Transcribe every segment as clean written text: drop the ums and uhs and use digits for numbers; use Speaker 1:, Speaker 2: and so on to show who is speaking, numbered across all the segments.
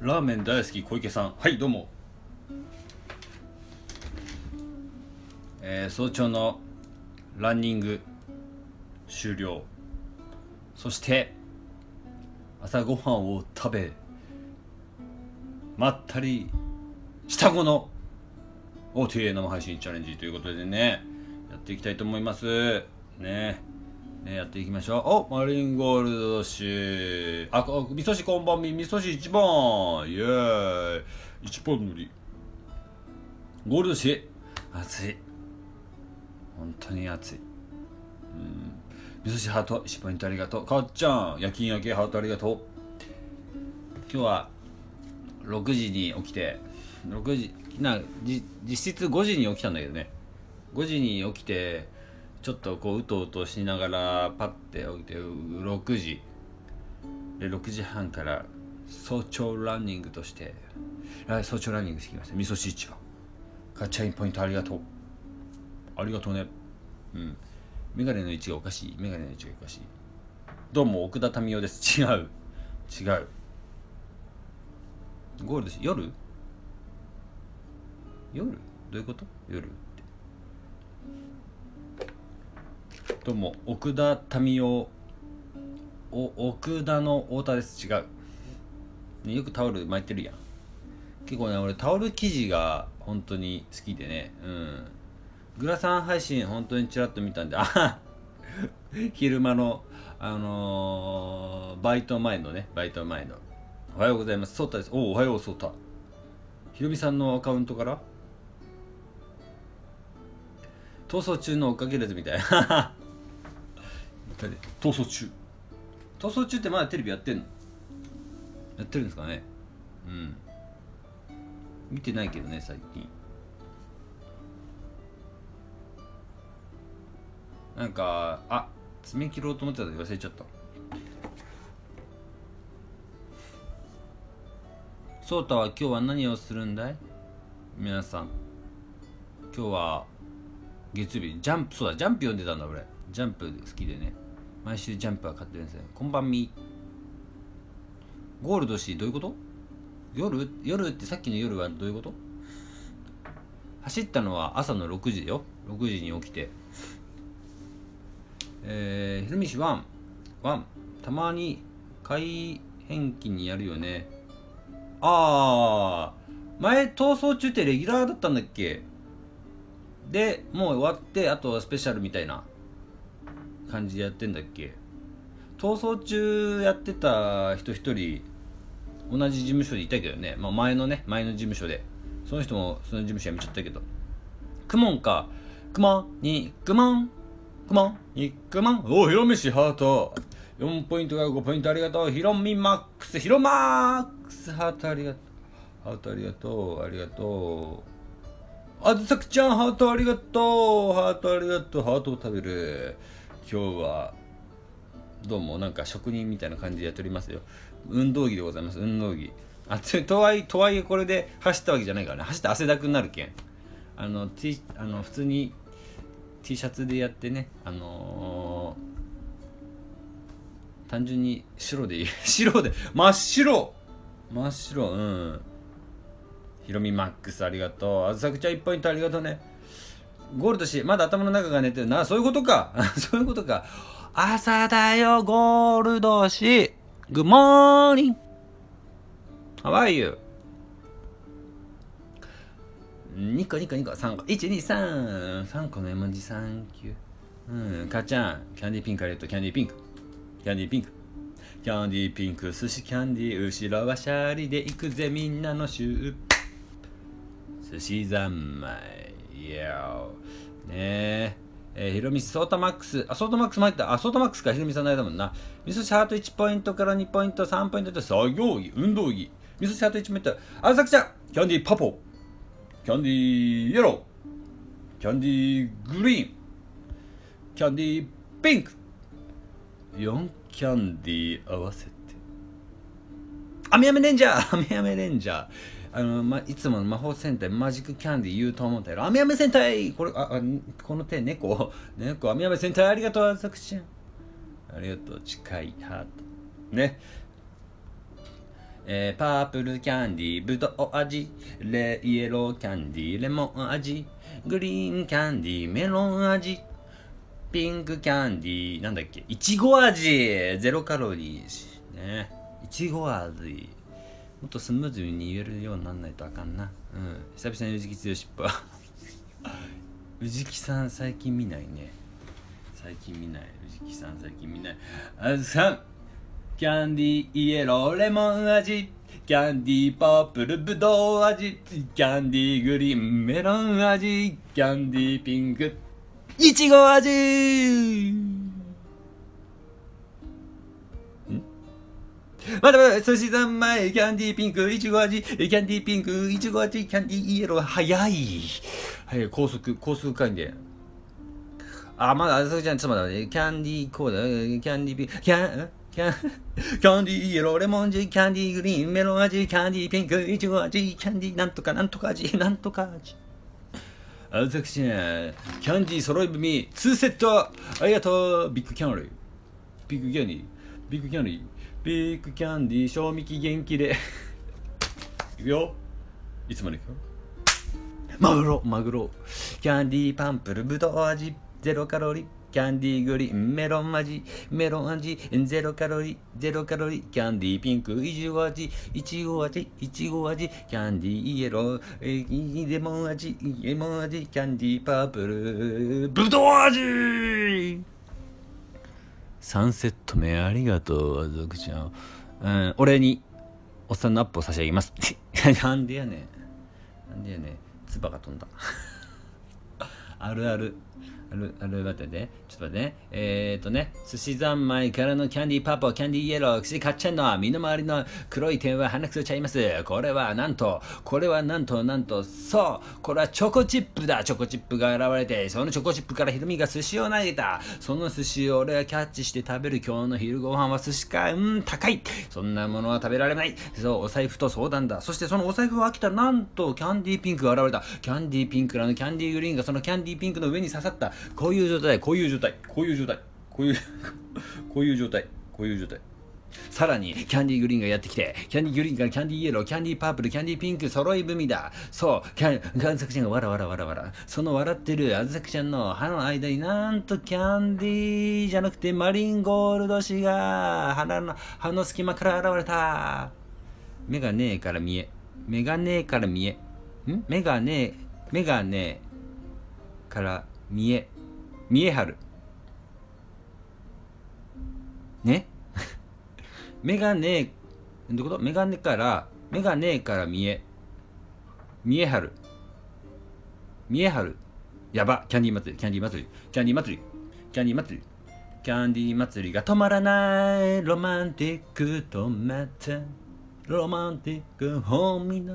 Speaker 1: ラーメン大好き小池さん、はいどうも。早朝のランニング終了。そして朝ごはんを食べ、まったりした後の OTA 生配信チャレンジということでね、やっていきたいと思いますね。やっていきましょう。お、マリンゴールド氏、味噌汁こんばんみ、味噌汁1本、イエーイ、1本塗りゴールド氏、熱い、本当に熱い。味噌汁ハート1ポイントありがとう。かっちゃん夜勤明けハートありがとう。今日は6時に起きて、6時実質5時に起きたんだけどね。5時に起きてちょっとこううとうとしながらパッて起きて6時で、6時半から早朝ランニングとして早朝ランニングしてきました。味噌汁市場かっちゃん1ポイントありがとう。ありがとうね。メガネの位置がおかしい。メガネの位置がおかしい。どうも奥田民生です。違うゴールドし夜どういうこと？夜ってどうも奥田民生、奥田の太田です。違う、ね、よくタオル巻いてるやん。結構ね、俺タオル生地が本当に好きでね。グラサン配信本当にちらっと見たんで、昼間のバイト前のおはようございます、ソータです。おはようソータ。ひろみさんのアカウントから逃走中の追っかけるやつみたいな。逃走中ってまだテレビやってるんですかね。見てないけどね最近。なんか爪切ろうと思ってた時忘れちゃった。ソータは今日は何をするんだい皆さん。今日は月曜日、ジャンプ読んでたんだ俺。ジャンプ好きでね、毎週ジャンプは買ってるんですよ。こんばんみ。ゴールド氏どういうこと？夜ってさっきの夜はどういうこと？走ったのは朝の6時よ。6時に起きて、ひろみ氏ワンたまに改変期にやるよね。前逃走中ってレギュラーだったんだっけ？でもう終わってあとはスペシャルみたいな感じでやってんだっけ？逃走中やってた人一人同じ事務所でいたけどね、前の事務所で。その人もその事務所辞めちゃったけど、クモンにクモンおひろみ氏ハート4ポイントが5ポイントありがとう。ひろみマックスハートありがとう。あずさくちゃんハートありがとう。ハートを食べる。今日はどうもなんか職人みたいな感じでやっておりますよ。運動着でございます。運動着。とはいえこれで走ったわけじゃないからね。走って汗だくになるけん。普通に T シャツでやってね。単純に白で真っ白。ひろみマックスありがとう。あずさくちゃん1ポイントありがとうね。ゴールド氏まだ頭の中が寝てるな。そういうことか。朝だよゴールド氏。Good morning. How are you? 2個3個123個の絵文字サンキュー。かっちゃんキャンディーピンクありがとう。キャンディーピンク寿司キャンディー、後ろはシャリで行くぜみんなのシュー寿司三昧よねえ。ひろみソータマックスソータマックスも入った。ソータマックスか。ひろみさんの間だもんな。みそしハート1ポイントから2ポイント3ポイントで作業着運動着。みそしハート1ポイント。あさくちゃんキャンディーパポ、キャンディーイエロー、キャンディーグリーン、キャンディーピンク、4キャンディー合わせてアメアメレンジャー。いつもの魔法戦隊マジックキャンディー言うと思ったよ。アメアメ戦隊これこの手猫アメアメ戦隊ありがとう。あさくちゃんありがとう。近いハートね。 パープルキャンディーブドウ味、イエローキャンディーレモン味、グリーンキャンディーメロン味、ピンクキャンディーなんだっけ、いちご味、ゼロカロリーね、いちご味、もっとスムーズに言えるようになんないとあかんな。久々に藤木剛っぽい藤木さん最近見ないね。藤木さん最近見ない。あずさん、キャンディーイエローレモン味、キャンディーパープルブドウ味、キャンディーグリーンメロン味、キャンディーピンクいちご味。まだまだ寿司三昧、キャンディーピンクいちご味、キャンディーピンクいちご味、キャンディーイエロー。早い高速回で。まだあずさちゃんちょっと待って、キャンディーコーダ、キャンディーピンク、キャンディーイエローレモン味、キャンディーグリーンメロン味、キャンディーピンクいちご味、キャンディーなんとかなんとか味、なんとか味。あずさちゃん、キャンディー揃い踏み2セットありがとう。ビッグキャンディービッグキャンディービッグキャンディービッグキャンディー賞味期限切れいくよ。いつまでいくよ。マグロキャンディーパンプルブドウ味ゼロカロリー、キャンディーグリーンメロン味ゼロカロリーキャンディーピンクいちご味キャンディーイエローレモン味キャンディーパープルブドウ味。3セット目ありがとうあずくちゃん。お礼におっさんのアップを差し上げますなんでやねん唾が飛んだある待ってね。ちょっと待ってね。寿司三昧からのキャンディーパープル、キャンディーイエロー、かっちゃんの身の回りの黒い点は鼻くそちゃいます。これはなんと、そう、これはチョコチップだ。チョコチップが現れて、そのチョコチップからひろみが寿司を投げた。その寿司を俺がキャッチして食べる今日の昼ご飯は寿司か。高い。そんなものは食べられない。そう、お財布と相談だ。そしてそのお財布を開けたら、なんとキャンディーピンクが現れた。キャンディーピンクからのキャンディーグリーンがそのキャンディーピンクの上に刺さった。こういう状態。さらにキャンディーグリーンがやってきて、キャンディーグリーンからキャンディーイエロー、キャンディーパープル、キャンディーピンク揃い踏みだ。そう、あずさくちゃんがわら。その笑ってるあずさくちゃんの歯の間になんとキャンディーじゃなくてマリンゴールド氏が歯の隙間から現れた。目がねえから見え張るねメガネどういうこと？メガネから見え張る。やば。キャンディー祭りが止まらない。ロマンティックとまたロマンティックホーミナ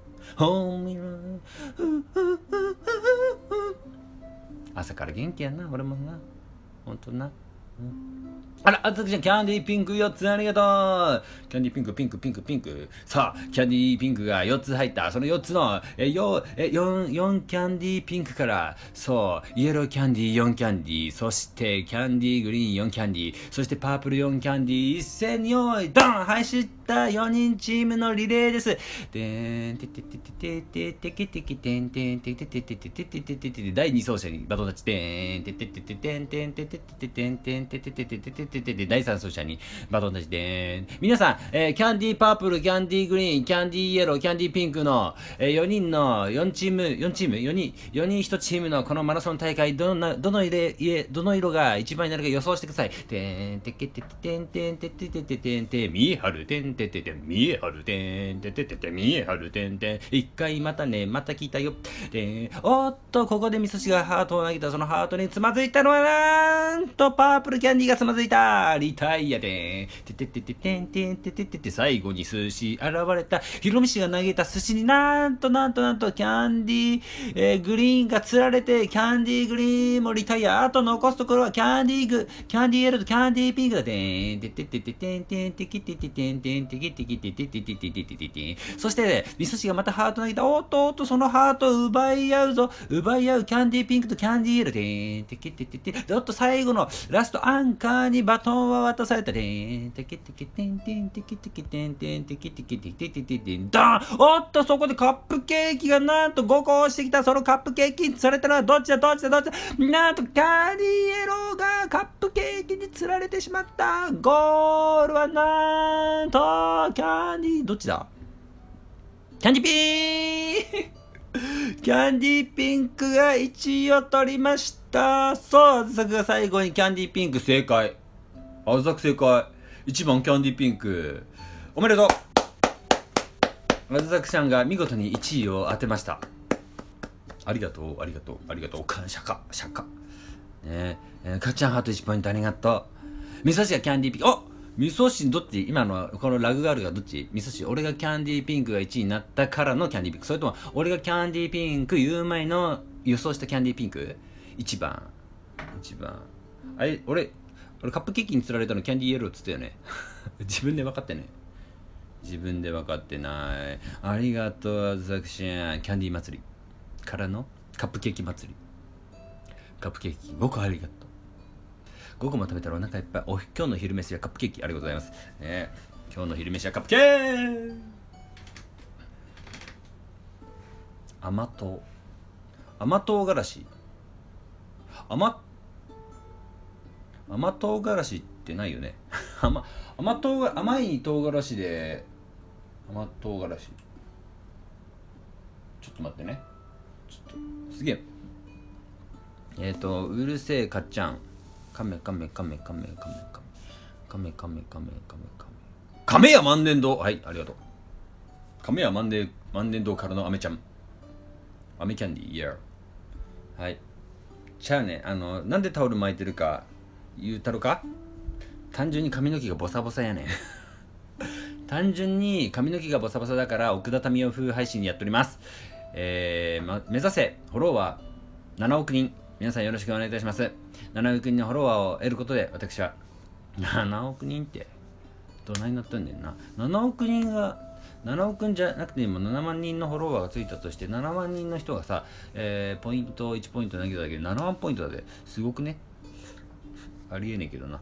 Speaker 1: 朝から元気やな俺もな、ほんとな。あら、あずさくちゃん、キャンディーピンク4つありがとう。キャンディーピンク。さあ、キャンディーピンクが4つ入った。その4つの、4キャンディーピンクから、そう、イエローキャンディー4キャンディー、そしてキャンディーグリーン4キャンディー、そしてパープル4キャンディー、一斉に用意、ドン走った4人チームのリレーです。でんてててててててててててんてんてててててててててて第2走者にバトンタッチ。でんてててててんてんててててんてんててててててて第3走者にバトンタッチ。でん皆さん、キャンディーパープル、キャンディーグリーン、キャンディーイエロー、キャンディーピンクの4人の4チーム4人1チームのこのマラソン大会、どの色が一番になるか予想してください。てんてけてててんてんてててててんてん見えはるてんててて見えはるてんてててて見えはるてんてん一回また聞いたよ。でおっとここでみそしがハートを投げた。そのハートにつまずいたのはなんとパープルキャンディーがつまずいた。リタイアでてててててんてんてててて最後に寿司現れた。ヒロミ氏が投げた寿司になんとキャンディー、グリーンが釣られて、キャンディーグリーンもリタイア。あと残すところはキャンディーエロとキャンディーピンクだ。てんてててててんてんてててててんてんンテキテキテテテテテテテテテ。そして、味噌汁がまたハート投げた。おっとおっと、そのハートを奪い合うぞ。奪い合うキャンディーピンクとキャンディーイエロー。テンテキテテテ。で、おっと、最後のラストアンカーにバトンは渡された。テンテキテキテンテンテキテキテンテンテキテキテテテテテン。ダーン。おっと、そこでカップケーキがなんと5個落ちてきた。そのカップケーキに釣られたのはどっちだ。なんとキャンディーイエローがカップケーキに釣られてしまった。ゴールはなんとキャンディー、どっちだ。キャンディピーキャンディーピンクが1位を取りました。そう、あずさくが最後にキャンディーピンク正解。あずさく正解。1番キャンディーピンク。おめでとう。あずさくちゃんが見事に1位を当てました。ありがとう、ありがとう、ありがとう。シャカ、シャカ。ねえ、かっちゃんハート1ポイントありがとう。味噌汁がキャンディーピンク。お、味噌汁どっち？今のこのラグがあるがどっち？味噌汁。俺がキャンディーピンクが1位になったからのキャンディーピンク。それとも俺がキャンディーピンク言う前の予想したキャンディーピンク ?1 番。1番。あれ、俺カップケーキに釣られたのキャンディーイエローっつったよね。自分で分かってね。自分で分かってない。ありがとう、あずさくしゃん。キャンディー祭りからのカップケーキ祭り。カップケーキ5個ありがとう。5個も食べたらお腹いっぱい。今日の昼飯はカップケーキ。ありがとうございます。今日の昼飯はカップケーキ。甘唐辛子。甘唐辛子ってないよね。甘い唐辛子で甘唐辛子。ちょっと待ってね。ちょっとすげえ。うるせえかっちゃん。カメや万年堂。はい、ありがとう。亀や万年堂からのアメちゃん。アメキャンディー、イヤー。はい。じゃあね、なんでタオル巻いてるか言うたろか。単純に髪の毛がボサボサやねん。単純に髪の毛がボサボサだから奥田民生風配信やっております。目指せフォロワー7億人。皆さんよろしくお願いいたします。7億人のフォロワーを得ることで私は7億人ってどないになったんだよな。7億人が7億じゃなくても7万人のフォロワーがついたとして7万人の人がさ、ポイント1ポイント投げただけで7万ポイントだですごくね。ありえねえけどな。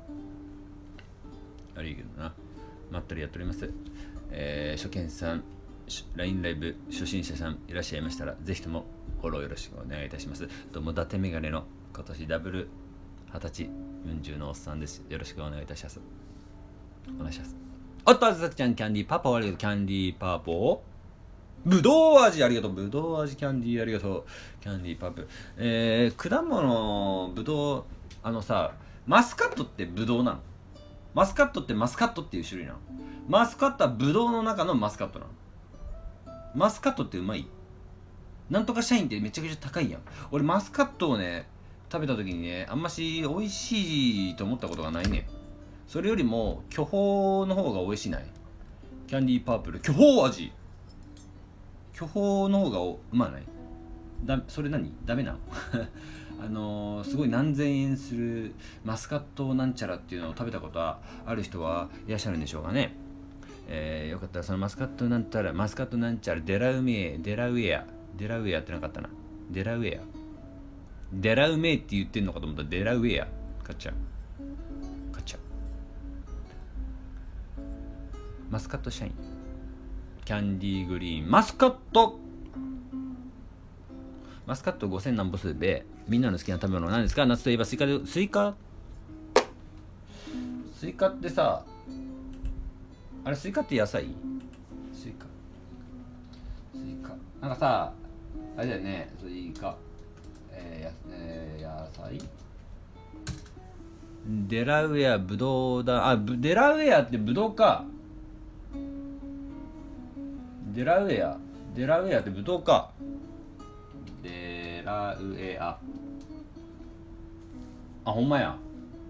Speaker 1: ありえけどな。まったりやっております。初見さん、LINE ライブ初心者さんいらっしゃいましたらぜひともフォローよろしくお願いいたします。どうも伊達メガネの今年ダブル20歳40のおっさんです。よろしくお願いいたします。お願いします。おっと、あずさくちゃんキャンディーパパありがとう。キャンディーパーポーぶどう味ありがとう。ぶどう味キャンディーありがとう。キャンディーパープ。果物ぶどうさ、マスカットってぶどうなの？マスカットってマスカットっていう種類なの？マスカットはぶどうの中のマスカットなの？マスカットってうまい？なんとか社員ってめちゃくちゃ高いやん。俺マスカットをね食べた時にねあんまし美味しいと思ったことがないねん。それよりも巨峰の方が美味しいない？キャンディーパープル巨峰味。巨峰の方がうまない？それ何？ダメなの？すごい何千円するマスカットなんちゃらっていうのを食べたことはある人はいらっしゃるんでしょうかね。よかったらそのマスカットなんちゃらデラウェアってなかったな。デラウェアって言ってんのかと思ったらデラウェア買っちゃう。マスカットシャインキャンディーグリーンマスカット5000何歩数でみんなの好きな食べ物は何ですか？夏といえばスイカってさ、あれスイカって野菜？スイカなんかさあれだよね。スイカ野菜デラウェアブドウだ。デラウェアってブドウか。デラウェアってブドウか。デラウェアほんまや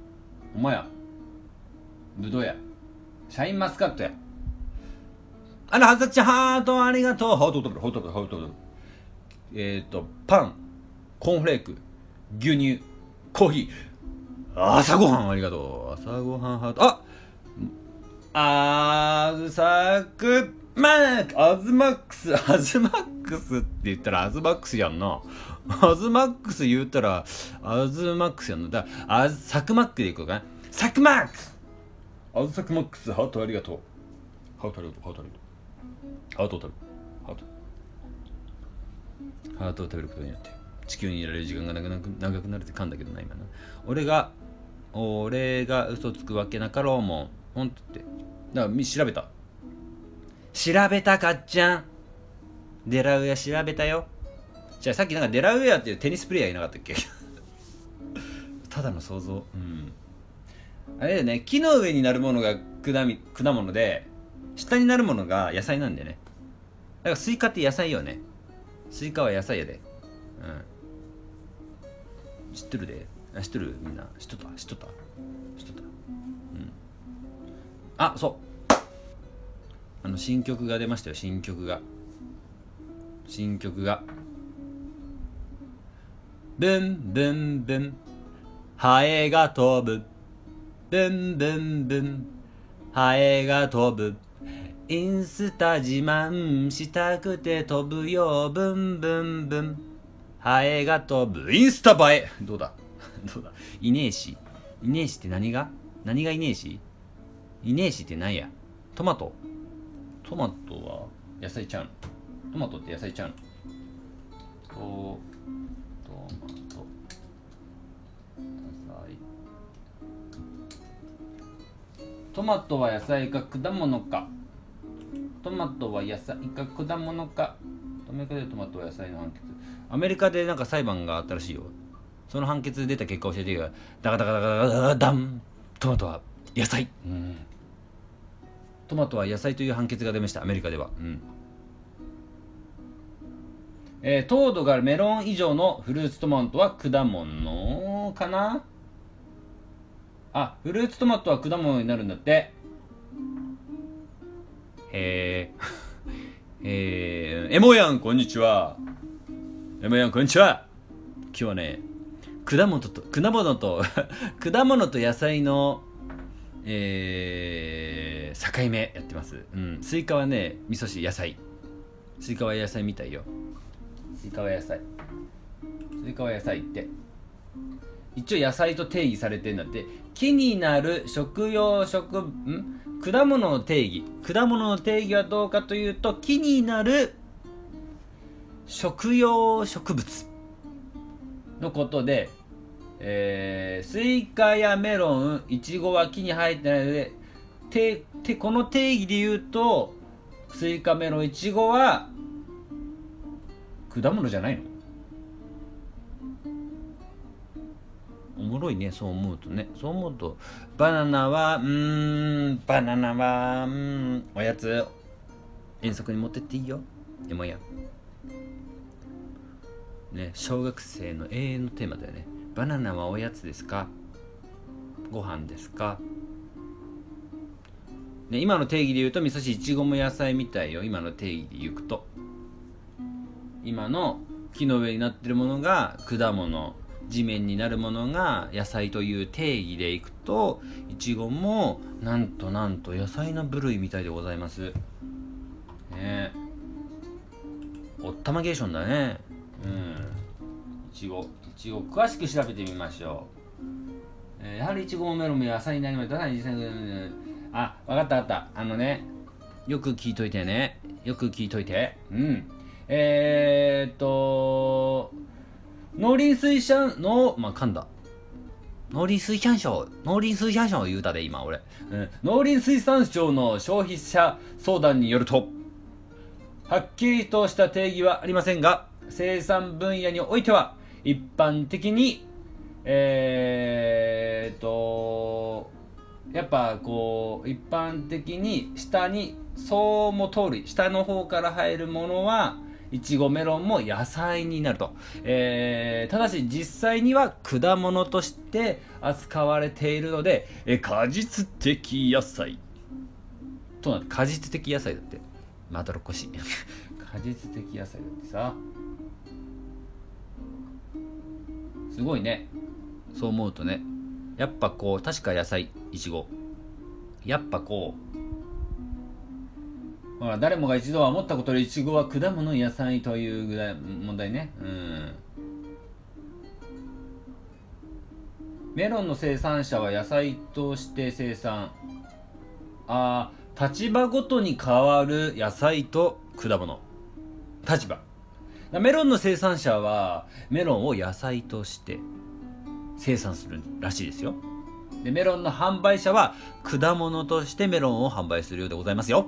Speaker 1: ブドウや。シャインマスカットや。はずさくちゃんハートありがとう。ハート食べる。パンコーンフレーク牛乳コーヒー朝ごはんありがとう。朝ごはんハートアズサクマックアズマックスって言ったらアズマックスやんな。アズマックス言ったらアズマックスやんな。だからサクマックでいこうかな。サクマックスアズサクマックスハートありがとう。ハートありがとう。ハートありがとう。ハートを食べる。ハートを食べることによって地球にいられる時間が長くなるって噛んだけどな今な。俺が嘘つくわけなかろうもん。ほんとってだから調べたかっちゃん。デラウェア調べたよ。じゃあさっきなんかデラウェアっていうテニスプレイヤーいなかったっけただの想像。あれだよね、木の上になるものが果物で下になるものが野菜なんだよね。だからスイカって野菜よね。スイカは野菜やで。知ってるで。知ってるみんな。知っとった。あ、そう新曲が出ましたよ。新曲がブンブンブンハエが飛ぶ、ブンブンブンハエが飛ぶ、インスタ自慢したくて飛ぶよ、ブンブンブンハエが飛ぶ、インスタ映え。どうだいねえしって何がいねえしって何や。トマトは野菜ちゃうの。トマトって野菜ちゃうの。トマト野菜。トマトは野菜か果物か。トマトは野菜か果物か。アメリカでトマトは野菜の判決。アメリカでなんか裁判があったらしいよ。その判決で出た結果を教えてくれ。ダカダカダカダカダン。トマトは野菜。トマトは野菜という判決が出ました。アメリカでは。糖度がメロン以上のフルーツトマトは果物かな。あ、フルーツトマトは果物になるんだって。エモヤンこんにちは。今日はね、果物と野菜の境目やってます。スイカはね味噌汁野菜。スイカは野菜みたいよ。スイカは野菜って一応野菜と定義されてんだって。木になる果物の定義はどうかというと、木になる食用植物のことで、スイカやメロン、イチゴは木に生えてないので、この定義で言うとスイカ、メロン、イチゴは果物じゃないの？おもろいね、そう思うと。バナナはおやつ遠足に持ってっていいよ。でもいいやね、小学生の永遠のテーマだよね。バナナはおやつですか？ご飯ですか？ね、今の定義で言うと味噌汁、いちごも野菜みたいよ。今の定義で言うと、今の木の上になってるものが果物、地面になるものが野菜という定義でいくと、いちごもなんと野菜の部類みたいでございますね。おったまゲーションだね。いちご詳しく調べてみましょう。やはりいちごもメロンも野菜になりました。実際あ、わかった。よく聞いといてね。農林水産省を言うたで今俺、農林水産省の消費者相談によると、はっきりとした定義はありませんが、生産分野においては一般的にやっぱこう一般的に下の方から入るものはいちご、メロンも野菜になると、ただし実際には果物として扱われているので、果実的野菜となって、果実的野菜だってまどろっこしい果実的野菜だってさ、すごいね。そう思うとね、やっぱこう確か野菜、いちごやっぱこうほら誰もが一度は思ったことでイチゴは果物野菜というぐらい問題ね。メロンの生産者は野菜として生産。立場ごとに変わる野菜と果物。立場。メロンの生産者はメロンを野菜として生産するらしいですよ。でメロンの販売者は果物としてメロンを販売するようでございますよ。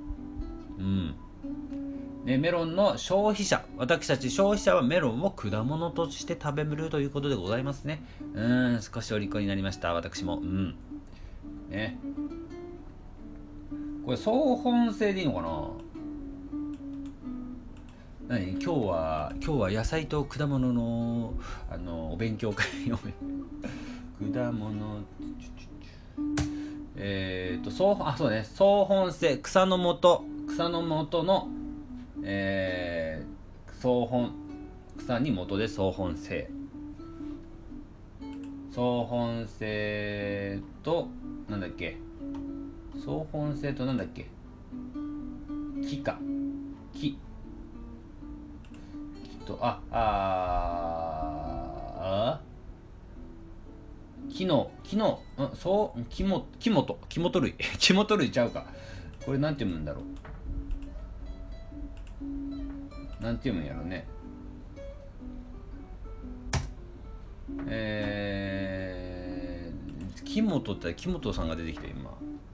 Speaker 1: でメロンの消費者、私たち消費者はメロンを果物として食べるということでございますね。少しお利口になりました、私も。ね、これ総本性でいいのかな。今日は野菜と果物のお勉強会を果物そうね、総本性、草の元の総本、草に元で総本性となんだっけ、総本性となんだっけ、木と木本類木本類ちゃうか。これなんて読むんだろう、なんて読むんやろね。木本って木本さんが出てきた今。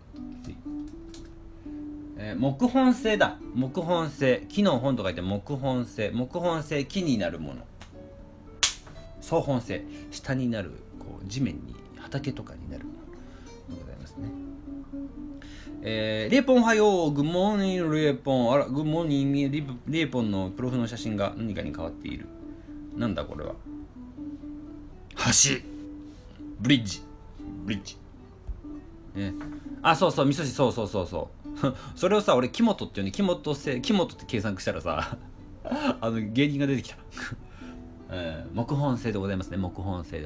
Speaker 1: 木本性だ。木本性、木の本と書いて木本性。木本性、木になるもの。総本性、下になる、こう地面に畑とかになるものでございますね。レイポンおはよう。グッモーニングレイポン。あら、グッモーニングレイポンのプロフの写真が何かに変わっている。なんだこれは。橋、ブリッジ、ね、そうそう、味噌汁、そうそれをさ、俺木本っていうね、木本って計算したらさ芸人が出てきた木本性でございますね。木本性、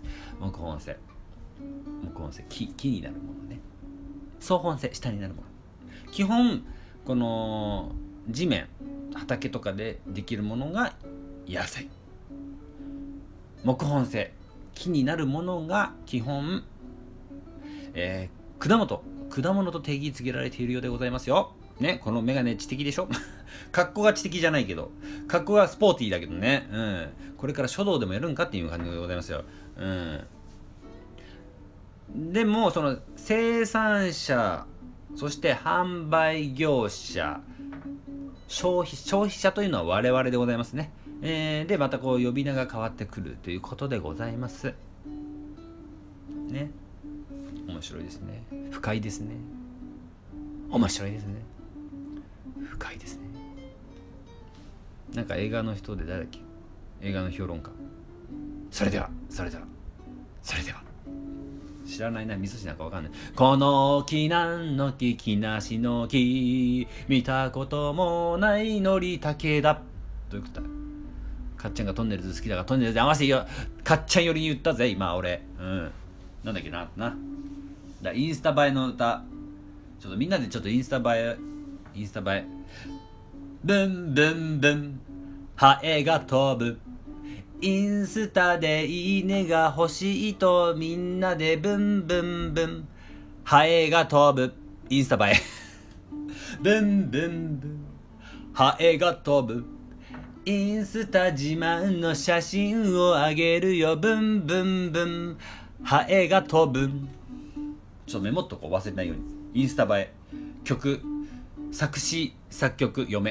Speaker 1: 木になるものね。総本性、下になるもの。基本この地面、畑とかでできるものが野菜。木本性、木になるものが基本、果物と定義付けられているようでございますよ。ね、このメガネ知的でしょ格好が知的じゃないけど、格好がスポーティーだけどね。これから書道でもやるんかっていう感じでございますよ。でもその生産者、そして販売業者、消費者というのは我々でございますね。でまたこう呼び名が変わってくるということでございますね。面白いですね。深いですね。面白いですね。深いですね。なんか映画の人で誰だっけ、映画の評論家。それでは知らないな、味噌汁なんかわかんない。この木なんの木、木梨の木、見たこともないのりたけだ。どういうことだ。かっちゃんがトンネルズ好きだからトンネルズで合わせてよ。かっちゃんよりに言ったぜ今俺。なんだっけなだ、インスタ映えの歌。ちょっとみんなでちょっとインスタ映え。ブンブンブン、ハエが飛ぶ。インスタでいいねが欲しいとみんなでブンブンブン、ハエが飛ぶ。インスタ映えブンブンブン、ハエが飛ぶ。インスタ自慢の写真をあげるよ。ブンブンブン、ハエが飛ぶ。ちょっとメモっとこう、忘れないように。インスタ映え、曲、作詞作曲嫁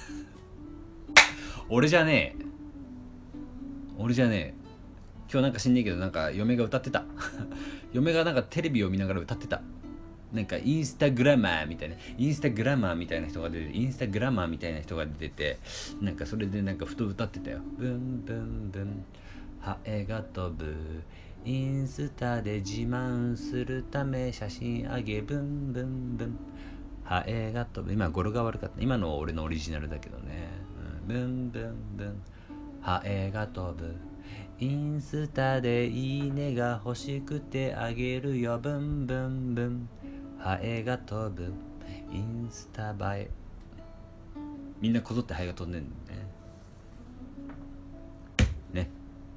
Speaker 1: 俺じゃねえ今日なんか知んねえけど、なんか嫁が歌ってた嫁がなんかテレビを見ながら歌ってた。なんかインスタグラマーみたいな人が出てて、なんかそれでなんかふと歌ってたよ。ブンブンブン、ハエが飛ぶ。インスタで自慢するため写真あげ、ブンブンブン、ハエが飛ぶ。今語呂が悪かった。今のは俺のオリジナルだけどね。ブンブンブン、ハエが飛ぶ。インスタでいいねが欲しくてあげるよ。ブンブンブン、ハエが飛ぶ。インスタ映え。 みんなこぞってハエが飛んでんのね。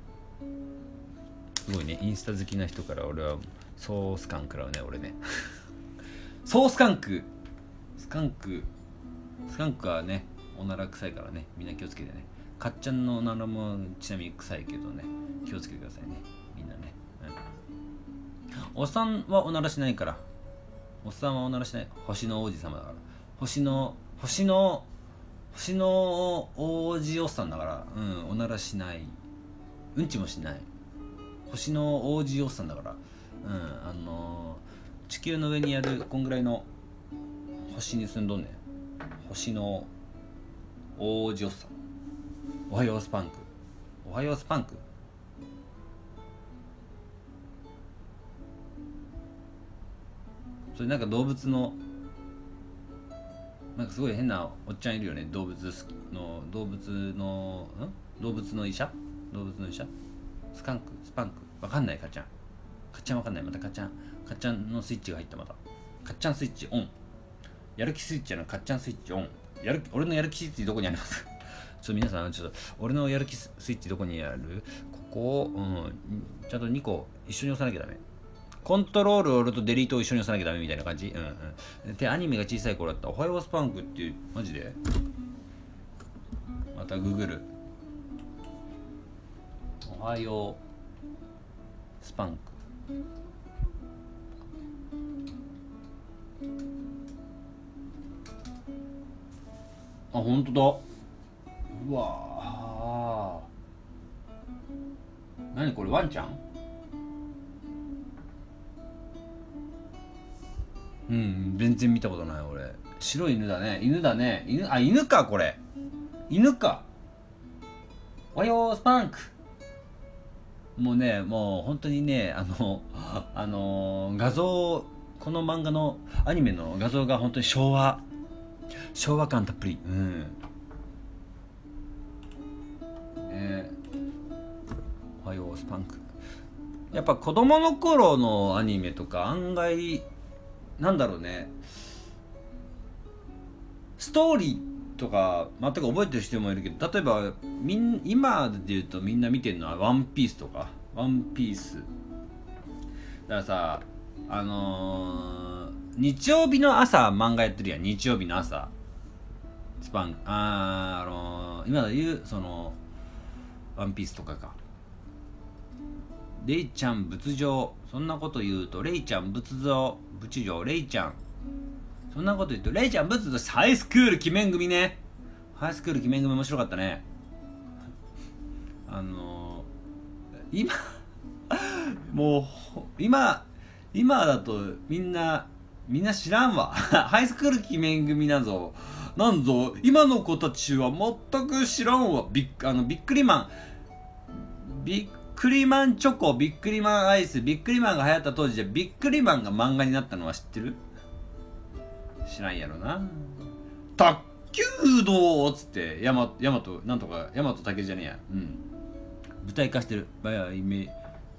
Speaker 1: すごいね、インスタ好きな人から俺はソース感食らうね、俺ね。ソースカンクスカンクはね、おなら臭いからね、みんな気をつけてね。かっちゃんのおならもちなみに臭いけどね、気をつけてくださいね、みんなね。おっさんはおならしないから。おっさんはおならしない。星の王子様だから。星の王子おっさんだから、おならしない。うんちもしない。星の王子おっさんだから、地球の上にあるこんぐらいの星に住んどんねん。星の王子おっさん。おはようスパンク。おはようスパンク。それなんか動物のなんかすごい変なおっちゃんいるよね。動物の医者スカンクスパンクわかんない。かっちゃんわかんない。またかっちゃんのスイッチが入った。またかっちゃんスイッチオン。やる気スイッチやな。かっちゃんスイッチオン。俺のやる気スイッチどこにあります？皆さんちょっと俺のやる気スイッチどこにある？ここを、ちゃんと2個一緒に押さなきゃダメ。コントロール俺とデリートを一緒に押さなきゃダメみたいな感じ。でアニメが小さい頃だった。おはようスパンクっていうマジでまたググる。おはようスパンク。あ、ほんとだ。うわー、何これ、ワンちゃん？全然見たことない俺。白い犬だね。犬か。これ犬か。おはようスパンク。もう本当にね、画像、この漫画のアニメの画像が本当に昭和感たっぷり。おはようスパンク。やっぱ子供の頃のアニメとか案外なんだろうね、ストーリーとか全く覚えてる人もいるけど、例えば今で言うとみんな見てるのはワンピースとか。ワンピースだからさ、日曜日の朝漫画やってるやん。日曜日の朝スパン今で言うそのワンピースとかか。レイちゃん仏像。そんなこと言うとレイちゃん仏像レイちゃん。そんなこと言うとレイちゃん仏像。ハイスクール鬼面組ね。ハイスクール鬼面組面白かったね。今もう今だとみんな知らんわ。ハイスクール鬼面組なんぞ今の子たちは全く知らんわ。ビックリマンチョコ、ビックリマンアイス、ビックリマンが流行った当時じゃビックリマンが漫画になったのは知ってる？知らんやろな。卓球道っつってヤマトなんとかヤマトタケじゃねえや。舞台化してる。バイ鬼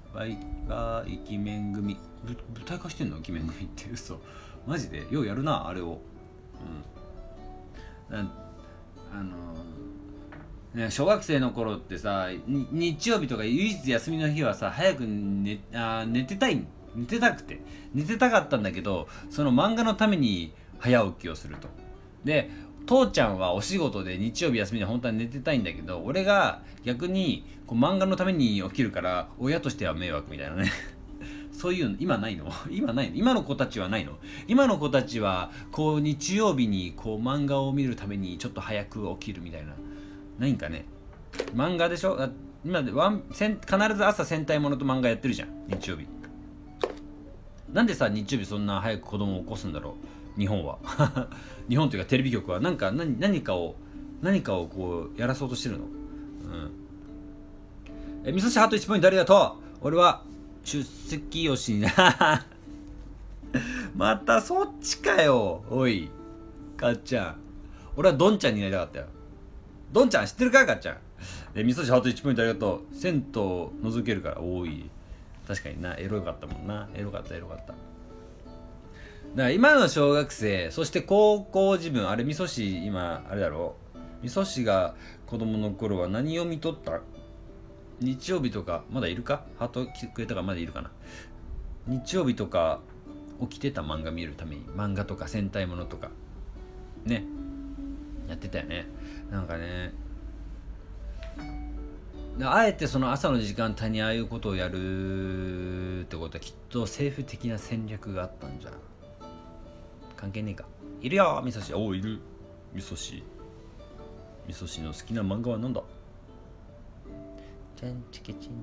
Speaker 1: 面組。舞台化してんの？鬼面組って嘘。マジでようやるなあれを。小学生の頃ってさ、日曜日とか唯一休みの日はさ、早く寝てたかったんだけど、その漫画のために早起きをすると。で父ちゃんはお仕事で日曜日休みで本当は寝てたいんだけど、俺が逆にこう漫画のために起きるから親としては迷惑みたいなね。そういうの今ないの？今の子たちはないの？今の子たちはこう日曜日にこう漫画を見るためにちょっと早く起きるみたいなないんかね。漫画でしょ。今で必ず朝戦隊ものと漫画やってるじゃん、日曜日。なんでさ日曜日そんな早く子供を起こすんだろう、日本は。日本というかテレビ局は何かをこうやらそうとしてるの。味噌汁ハート1ポイントありがとう。俺は出席をしな。またそっちかよ。おいかっちゃん、俺はドンちゃんになりたかったよ。ドンちゃん知ってるか、かっちゃん。味噌汁ハート1ポイントありがとう。銭湯覗けるから。多い。確かにな、エロかったもんな。エロかった。だから今の小学生、そして高校自分、あれ味噌汁今あれだろう、 みそしが子供の頃は何を見とった？日曜日とかまだいるか？ハートくれたからまだいるかな。日曜日とか起きてた漫画見るために、漫画とか戦隊ものとかねやってたよね。なんかね、あえてその朝の時間帯にああいうことをやるってことはきっと政府的な戦略があったんじゃ。関係ねえか。いるよみそし。おお、いるみそし。みそしの好きな漫画は何だ？チンチキチン。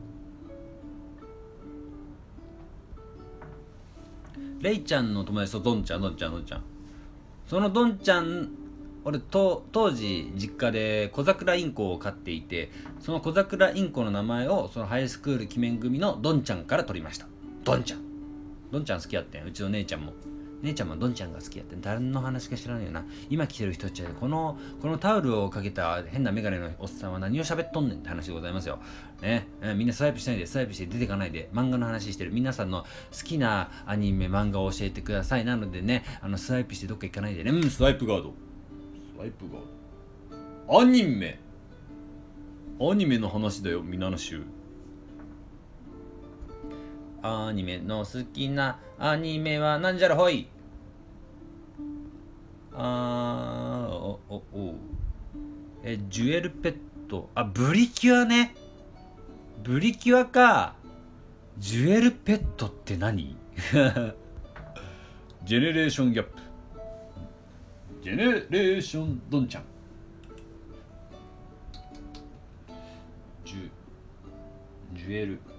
Speaker 1: レイちゃんの友達とドンちゃん。そのドンちゃん、俺当時実家で小桜インコを飼っていて、その小桜インコの名前をそのハイスクール記念組のドンちゃんから取りました。ドンちゃん好きやってん。うちの姉ちゃんもドンちゃんが好きやってん。誰の話か知らないよな。今来てる人たちはこのタオルをかけた変なメガネのおっさんは何を喋っとんねんって話でございますよね。みんなスワイプしないで、スワイプして出てかないで、漫画の話してる。皆さんの好きなアニメ漫画を教えてください。なのでね、スワイプしてどっか行かないでね。スワイプガードアニメの話だよ。みんなの週アニメの好きなアニメはなんじゃらほい。ジュエルペット。ブリキュアね。ブリキュアか。ジュエルペットって何？ジェネレーションギャップ。ジェネレーションドンちゃん。ジュエル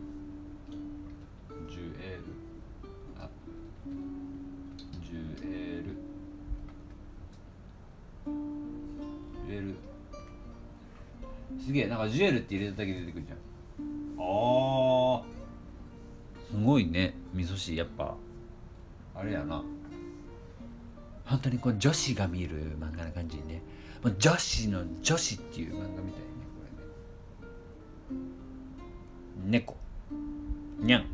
Speaker 1: すげえ、なんかジュエルって入れただけで出てくるじゃん。すごいね。みそしやっぱあれやな、本当にこう女子が見る漫画な感じにね。女子の女子っていう漫画みたいね。これね、猫にゃん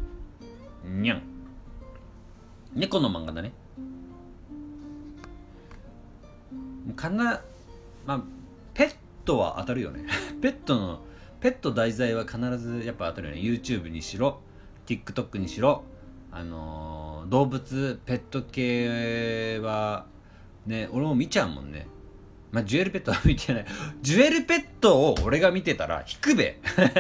Speaker 1: 猫の漫画だね。ペットは当たるよね。ペット題材は必ずやっぱ当たるよね。 YouTube にしろ TikTok にしろ、動物ペット系はね、俺も見ちゃうもんね。ジュエルペットは見てない。ジュエルペットを俺が見てたら引くべ。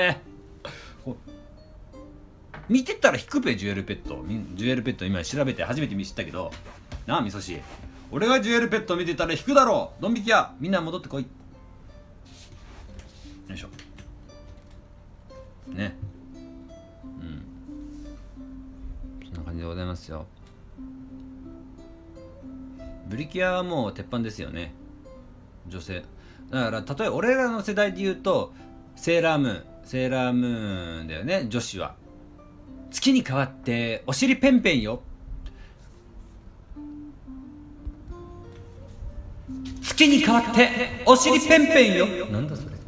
Speaker 1: 見てたら引くべ。ジュエルペット今調べて初めて知ったけどなあ。みそし、俺がジュエルペット見てたら引くだろう。ドン引きや。みんな戻ってこい。よいしょね。そんな感じでございますよ。ブリキュアはもう鉄板ですよね、女性だから。例えば俺らの世代で言うとセーラームーンだよね。女子は月に変わってお尻ペンペンよ。月に変わってお尻ペンペンよ。なんだそれ。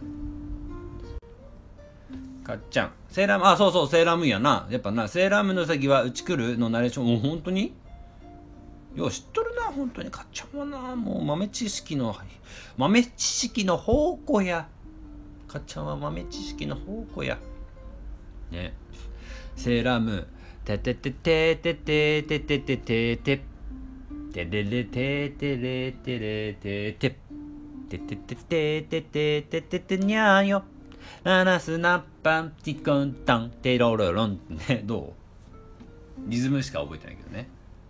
Speaker 1: かっちゃんセーラームーン、そうセーラームーンやな。やっぱな、セーラームーンの先はうち来るのナレーション。もう本当によう知っとるな。本当にかっちゃんはな、もう豆知識の宝庫や。かっちゃんは豆知識の宝庫やね。セーラームーンててててててててててててれれててれてれてててててててててててにゃーよナナスナッパンティコンタンテロロロンね。どう？リズムしか覚えてないけどね。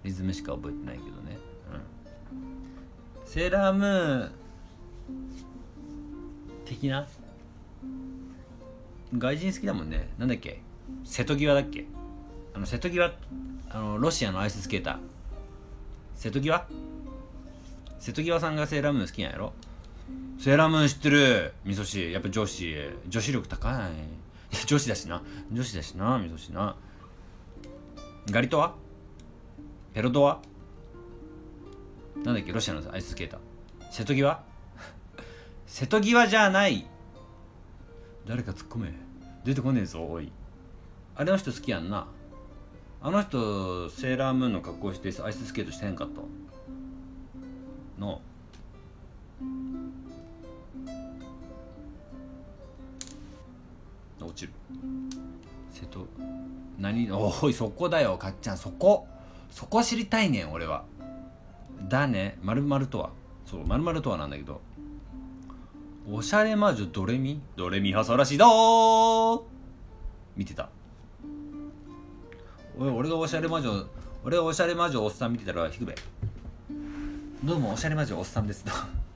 Speaker 1: セーラームーン的な外人好きだもんね。なんだっけ、瀬戸際だっけ。瀬戸際、ロシアのアイススケーター瀬戸際さんがセーラームーン好きなんやろ。セーラームーン知ってる。みそしやっぱ女子力高い。女子だしなみそしな。ガリトはペロドはなんだっけ、ロシアのアイススケーター瀬戸際瀬戸際じゃない。誰か突っ込め。出てこねえぞおい。あれの人好きやんな。あの人セーラームーンの格好してアイススケートしてへんかったの。 落ちる。瀬戸何、おいそこだよかっちゃん、そこ知りたいねん俺は。だね、まるまるとは、そうまるまるとはなんだけど、おしゃれ魔女ドレミファソラシド見てた。俺がおしゃれ魔女おっさん見てたらひくべ、どうもおしゃれ魔女おっさんですと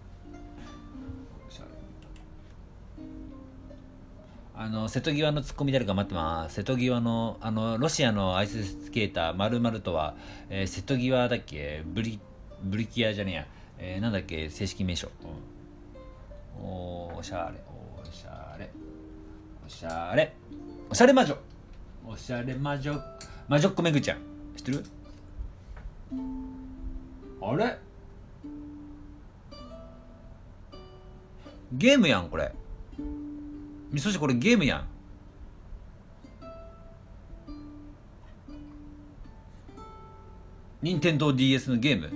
Speaker 1: 瀬戸際のツッコミ誰か待ってます。瀬戸際のロシアのアイススケーターまるまるとは、瀬戸際だっけ、ブリキアじゃねえや、なんだっけ正式名称、おしゃれ魔女、魔女っ子めぐちゃん知ってる？あれゲームやんこれ。そしてこれゲームやん。任天堂 DS のゲーム。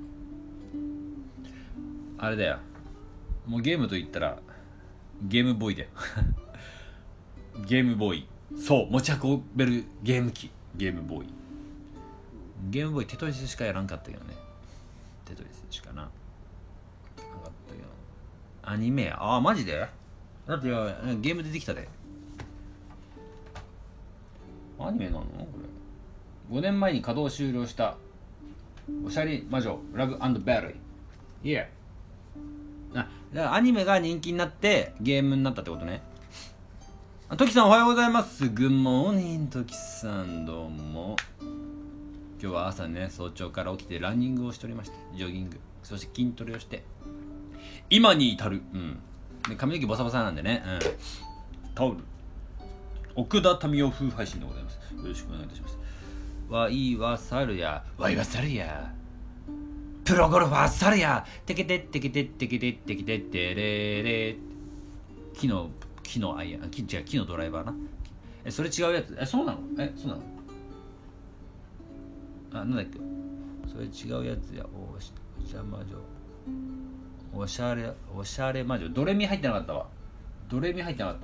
Speaker 1: あれだよ、もうゲームと言ったらゲームボーイだよゲームボーイ、そう持ち運べるゲーム機、ゲームボーイテトリスしかやらんかったけどね。テトリスしかなかったけど、アニメや。ああマジで？だってゲーム出てきたで。アニメなのこれ。5年前に稼働終了したおしゃれ魔女ラブ&バトル。いや、だからアニメが人気になってゲームになったってことね。トキさんおはようございます。グッモーニングトキさん、どうも。今日は朝ね、早朝から起きてランニングをしておりまして、ジョギング、そして筋トレをして今に至る。で髪の毛ボサボサなんでね、タオル奥田民生風配信でございます。よろしくお願いいたします。わいは猿やプロゴルファー猿やテケテテケテテケテテケテテレレ、木のアイアン、木のドライバーな。それ違うやつ。そうなの？そうなの？なんだっけ、それ違うやつや。おしゃ魔女、おしゃれ魔女、ドレミ入ってなかったわ。ドレミ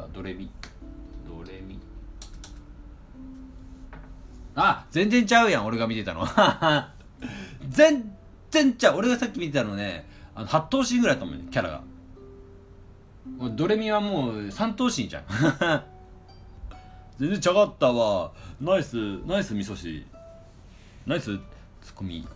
Speaker 1: あ、全然ちゃうやん俺が見てたの全然ちゃう。俺がさっき見てたのね、8頭身ぐらいだと思うね、キャラが。ドレミはもう3頭身じゃん全然ちゃかったわ。ナイス味噌汁、ナイスツッコミ。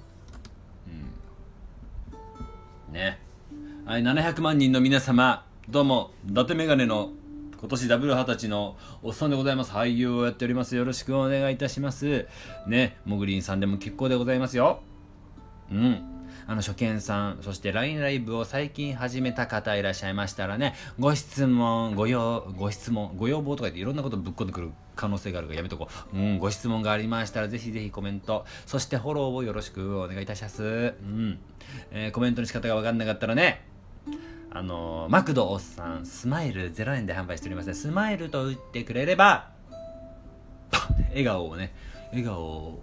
Speaker 1: ね。はい、700万人の皆様、どうも、伊達メガネの今年ダブル20歳のおっさんでございます。俳優をやっております。よろしくお願いいたします。ね、もぐりんさんでも結構でございますよ。初見さん、そして LINE ライブを最近始めた方いらっしゃいましたらね、ご質問、ご要望とか言っていろんなことぶっこんでくる可能性があるからやめとこう。ご質問がありましたらぜひぜひコメント、そしてフォローをよろしくお願いいたします。コメントの仕方が分かんなかったらね、マクドおっさん、スマイル0円で販売しておりますね。スマイルと打ってくれれば笑顔をね、笑顔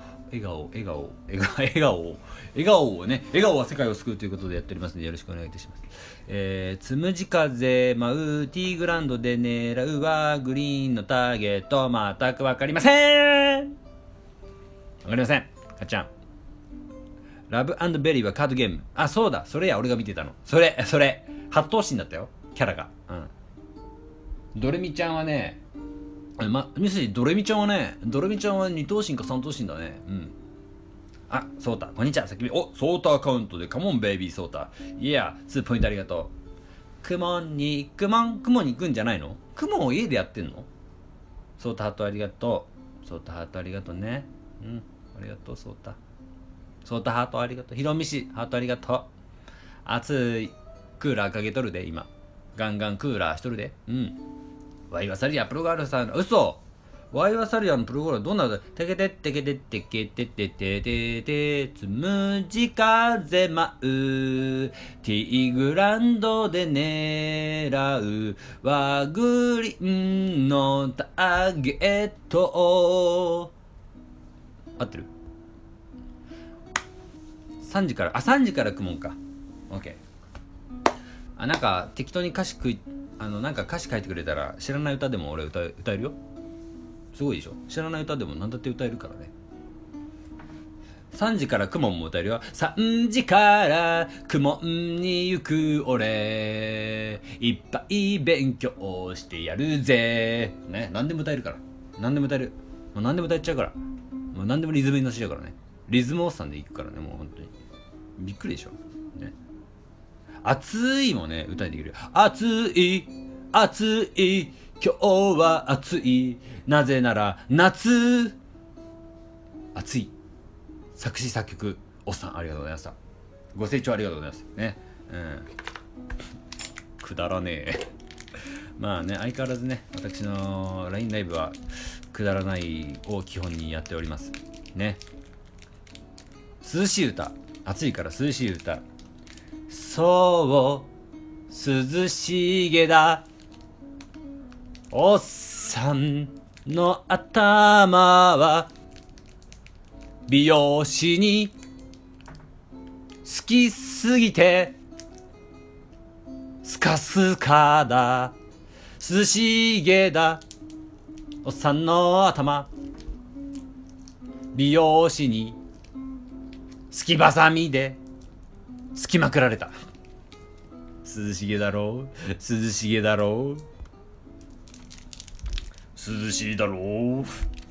Speaker 1: は世界を救うということでやっておりますのでよろしくお願いいたします。つむじ風舞うティーグラウンドで狙うはグリーンのターゲット、全く分かりません。かっちゃん。ラブ&ベリーはカードゲーム。あ、そうだ、それや、俺が見てたの。それ8頭身だったよ、キャラが。ドレミちゃんはね、ドレミちゃんは2頭身か3頭身だね。あ、ソータ、こんにちは。さっきソータアカウントでカモンベイビーソータ。いや、2ポイントありがとう。クモンに行くんじゃないの？クモンを家でやってんの？ソータハートありがとう。ありがとうね。ありがとう、ソータハートありがとう。ひろみしハートありがとう。暑いクーラーかけとるで今。ガンガンクーラーしとるで。ワイワサリアプロガールさん、嘘。ワイワサリアのプロゴールどんなだ？テケテテケテテケテテテテテつむじ風舞うティーグランドで狙うはグリーンのターゲット。合ってる？3時からクモンか。オッケー。なんか適当に歌詞なんか歌詞書いてくれたら知らない歌でも俺歌えるよ。すごいでしょ。知らない歌でも何だって歌えるからね。3時からクモンも歌えるよ。3時からクモンに行く俺、いっぱい勉強してやるぜ。ね、何でも歌えるから。何でも歌える。もう何でも歌っちゃうから。もう何でもリズムに乗せちゃうからね。リズムおっさんで行くからね、もう本当に。びっくりでしょ。ね。暑いもね、歌いできるよ。暑い、暑い、今日は暑い。なぜなら夏。暑い。作詞作曲おっさんありがとうございました。ご清聴ありがとうございますね。くだらねえまあね、相変わらずね、私の LINE ライブはくだらないを基本にやっておりますね。涼しい歌、暑いから涼しい歌。そう涼しげだおっさんの頭は美容師に好きすぎてスカスカだ涼しげだおっさんの頭美容師にすきばさみですきまくられた。涼しげだろう涼しげだろう涼しいだろう。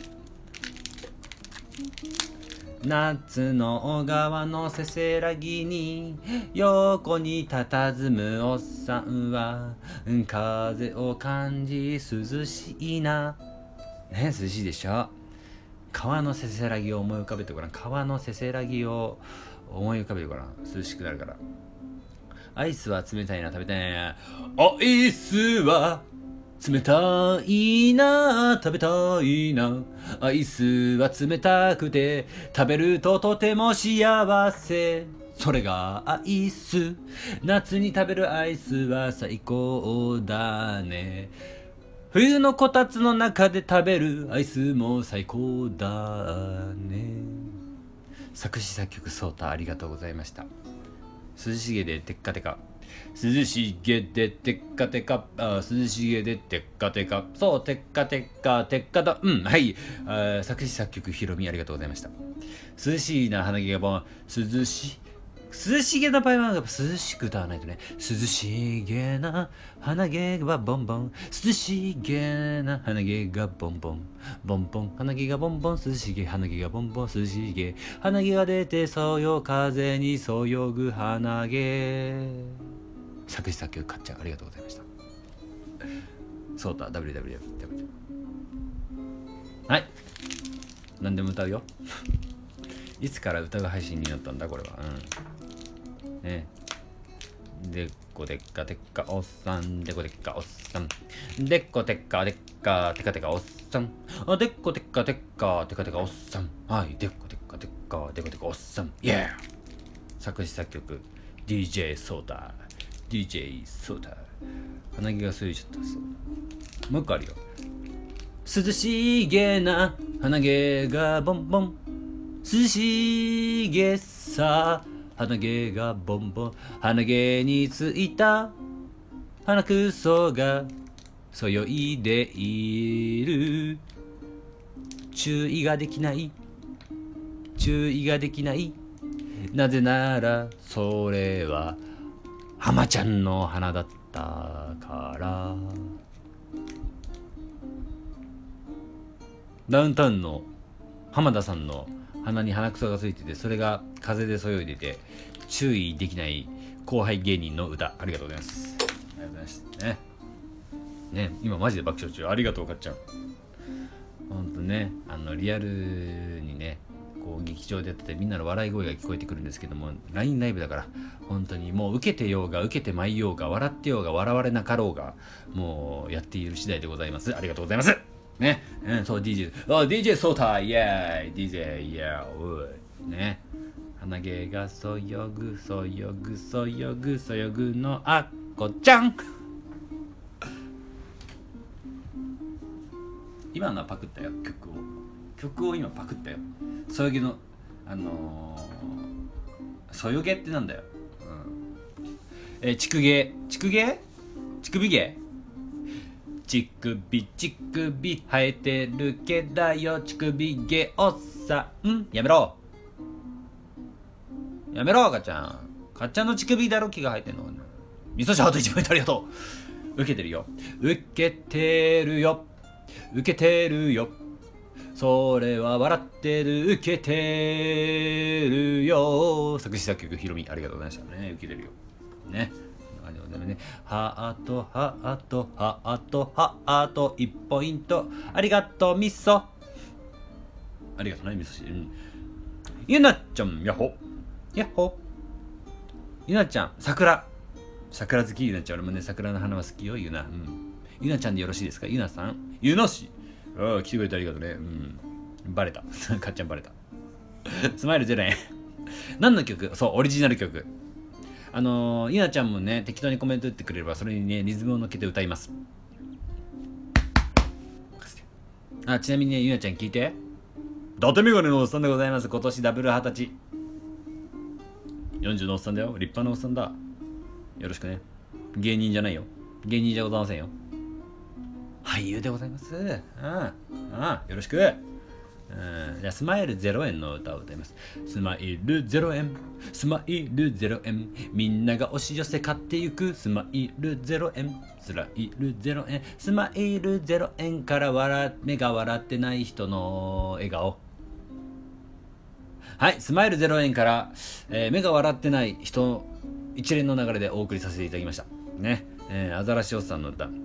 Speaker 1: 夏の小川のせせらぎに横に佇むおっさんは風を感じ涼しいな。ね、涼しいでしょ。川のせせらぎを思い浮かべてごらん。川のせせらぎを思い浮かべてごらん。涼しくなるから。アイスは冷たいな、食べたいな。アイスは冷たいな、食べたいな。アイスは冷たくて食べるととても幸せ。それがアイス。夏に食べるアイスは最高だね。冬のこたつの中で食べるアイスも最高だね。作詞作曲ソータありがとうございました。涼しげでテッカテカ。涼しげでテッカテカ。涼しげでテッカテカ。そう、テッカテカ、テッカだ。はい。作詞作曲ひろみありがとうございました。涼しいな鼻毛がボン。涼しげな場合はやっぱ涼しく歌わないとね。涼しげな鼻毛がボンボン。涼しげな鼻毛がボンボン。ボンボン鼻毛がボンボン。涼しげ鼻毛がボンボン。涼しげ鼻毛が出てそよ風にそよぐ鼻毛。作詞作曲かっちゃんありがとうございました。そうだ WWW。 はい、何でも歌うよいつから歌う配信になったんだこれは。ね、でっこでっかでっかおっさん、でこでっかおっさん、でっこでっかでっかてかてかおっさん、でっこでっかでっかてかてかおっさん、はい、でっこでっかでっかでこでかおっさん、イエー。作詞作曲 DJ ソーダ DJ ソーダ。鼻毛がすいちゃった。そうもう一個あるよ。涼しげな鼻毛がボンボン。涼しげさ鼻毛がボンボン。鼻毛についた鼻くそがそよいでいる。注意ができない、注意ができない。なぜならそれは浜ちゃんの花だったから。ダウンタウンの浜田さんの鼻に鼻くそがついてて、それが風でそよいでて注意できない後輩芸人の歌。ありがとうございます。ありがとうございますね。今マジで爆笑中。ありがとうかっちゃん。ほんとね、リアルにねこう劇場でやっててみんなの笑い声が聞こえてくるんですけども、 LINE ライブだから本当にもう受けてようが受けてまいようが笑ってようが笑われなかろうがもうやっている次第でございます。ありがとうございますね。そう DJ ソータイエーイ DJ イエーイね。鼻毛がそよぐそよぐそよぐそよぐのあっこちゃん。今のはパクったよ。曲を今パクったよ。そよげのそよげってなんだよ。乳首毛乳首生えてる毛だよ乳首毛おっさん。やめろやめろ、かっちゃん。かっちゃんの乳首だろ、毛が生えてんの。味噌汁ハート1ポイントありがとう。受けてるよ。受けてるよ。受けてるよ。それは笑ってる。受けてるよ。作詞作曲ひろみありがとうございましたね。受けてるよ。ね。ハートハートハートハート1ポイントありがとう味噌ありがとうね味噌汁。ゆなちゃんやっほやっほ。ゆなちゃん桜好き。ゆなちゃん俺もね桜の花は好きよゆな。ゆなちゃんでよろしいですか。ゆなさんゆなし来てくれてありがとうね。バレたかっちゃんバレたスマイル0円何の曲。そうオリジナル曲。ゆなちゃんもね適当にコメント打ってくれればそれにねリズムを乗っけて歌います。ちなみにねゆなちゃん聞いて。伊達メガネのおっさんでございます。今年ダブル20歳40のおっさんだよ。立派なおっさんだ。よろしくね。芸人じゃないよ。芸人じゃございませんよ。俳優でございます。よろしく。じゃあスマイル0円の歌を歌います。スマイル0円スマイル0円みんなが押し寄せ買ってゆくスマイル0円スマイル0円スマイル0円から目が笑ってない人の笑顔。はいスマイル0円から、目が笑ってない人一連の流れでお送りさせていただきましたね。アザラシおっさんの歌。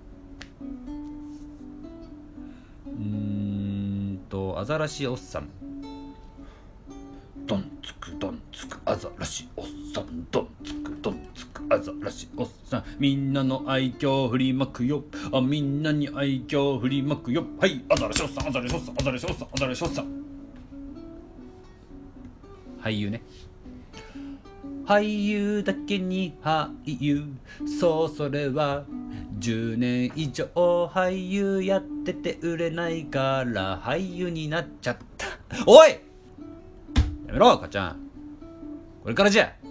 Speaker 1: アザラシおっさん。ドンつくドンつくアザラシおっさんドンつくドンつくアザラシおっさんみんなの愛嬌振りまくよみんなに愛嬌振りまくよ。はいアザラシおっさんアザラシおっさんアザラシおっさんアザラシおっさん。俳優ね。俳優だけに俳優そうそれは10年以上俳優やってて売れないから俳優になっちゃった。おいやめろかっちゃん。これからじゃ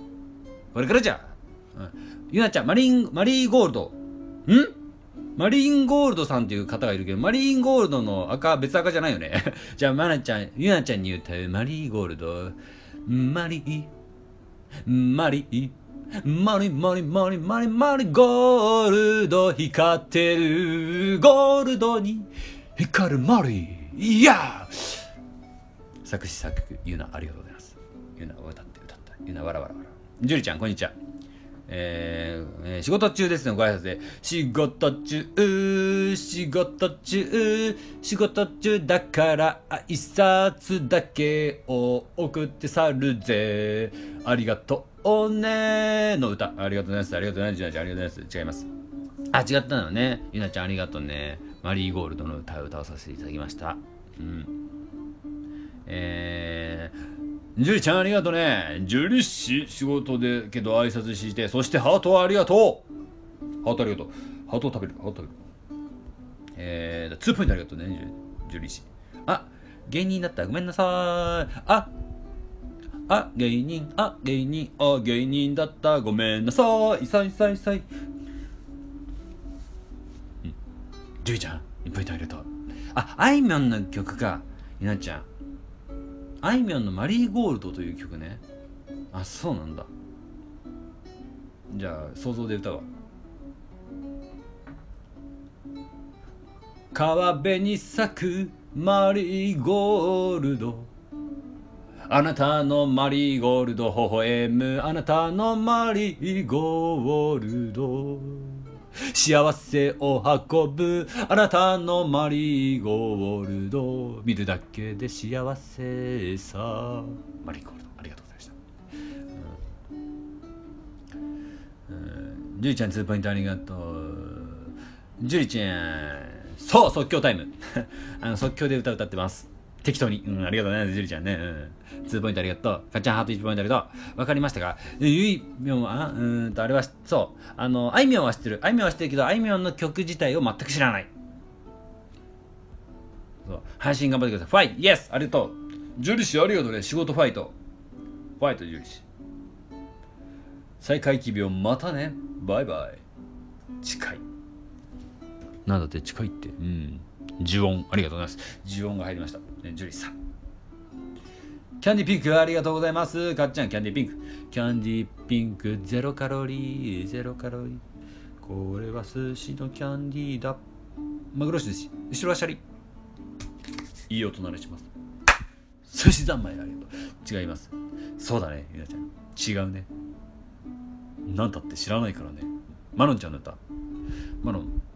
Speaker 1: ゆなちゃんマリーゴールドマリーゴールドさんっていう方がいるけどマリーゴールドの別赤じゃないよねじゃあゆなちゃんに歌うマリーゴールドマリーゴールド光ってるゴールドに光るマリーいや作詞作曲ゆなありがとうございます。ゆな歌ったゆなわらわらわら。ジュリちゃんこんにちは。仕事中ですのご挨拶で仕事中だから挨拶だけを送って去るぜありがとうねの歌。ありがとうございます。ありがとうございます。ゆなちゃんありがとうございます。違います。違ったのね。ゆなちゃんありがとうね。マリーゴールドの歌を歌わさせていただきました。ジュリちゃんありがとうね。ジュリ仕事でけど挨拶して、そしてハートはありがとう。ハートありがとう。ハートを食べる。2ポイントありがとうね、ジュリ氏。芸人だった。ごめんなさい。芸人だった。ごめんなさい。ジュリちゃん、1ポイントありがとう。あいみょんの曲か。ゆなちゃん。あいみょんのマリーゴールドという曲ね。そうなんだ。じゃあ想像で歌うわ。川辺に咲くマリーゴールドあなたのマリーゴールド微笑むあなたのマリーゴールド幸せを運ぶあなたのマリーゴールド見るだけで幸せさ。マリーゴールドありがとうございました。ジュリちゃん2ポイントありがとう。ジュリちゃんそう即興タイム即興で歌ってます適当に。ありがとうねジュリちゃんね。2ポイントありがとう。かっちゃんハート1ポイントありがとう。わかりましたか。ゆいみょんはあれはそうあいみょんは知ってるけどあいみょんの曲自体を全く知らない。そう配信頑張ってください。ファイトイエスありがとうジュリ氏ありがとうね。仕事ファイトジュリ氏再会期病またねバイバイ。近いなんだって近いって。呪音ありがとうございます。呪音が入りました。ジュリーさん。キャンディーピンクありがとうございます。かっちゃんキャンディーピンク。キャンディーピンクゼロカロリーゼロカロリー。これは寿司のキャンディーだ。マグロ寿司後ろはシャリ。いい音鳴らします。寿司三昧ありがとう。違います。そうだねゆなちゃん違うね。なんだって知らないからね。マロンちゃんの歌。マロン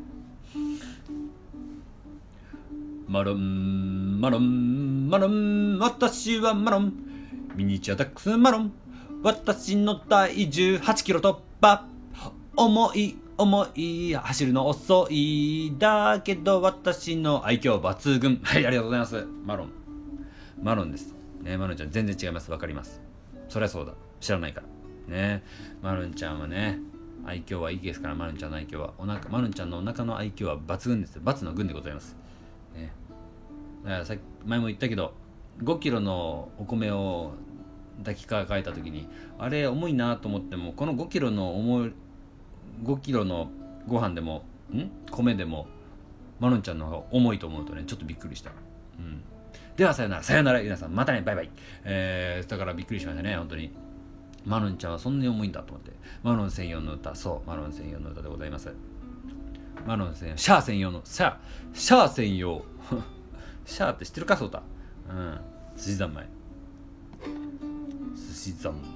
Speaker 1: マロンマロンマロン私はマロンミニチュアタックスマロン私の体重8キロ突破重い重い走るの遅いだけど私の愛嬌抜群。はいありがとうございます。マロンマロンですね。マロンちゃん全然違います。わかります。そりゃそうだ知らないからね。マロンちゃんはね愛嬌はいいですから。マロンちゃんの愛嬌はマロンちゃんのお腹の愛嬌は抜群です。×の群でございますね。だから前も言ったけど5キロのお米を抱きかかえた時にあれ重いなと思ってもこの5キロの5キロのご飯でも米でもマロンちゃんの方が重いと思うとねちょっとびっくりした。ではさよならさよなら皆さんまたねバイバイ。だからびっくりしましたね本当に。マロンちゃんはそんなに重いんだと思って。マロン専用の歌、そうマロン専用の歌でございます。マロン専用シャア専用のシャア専用シャーって知ってるかそうた。寿司三昧寿司三昧。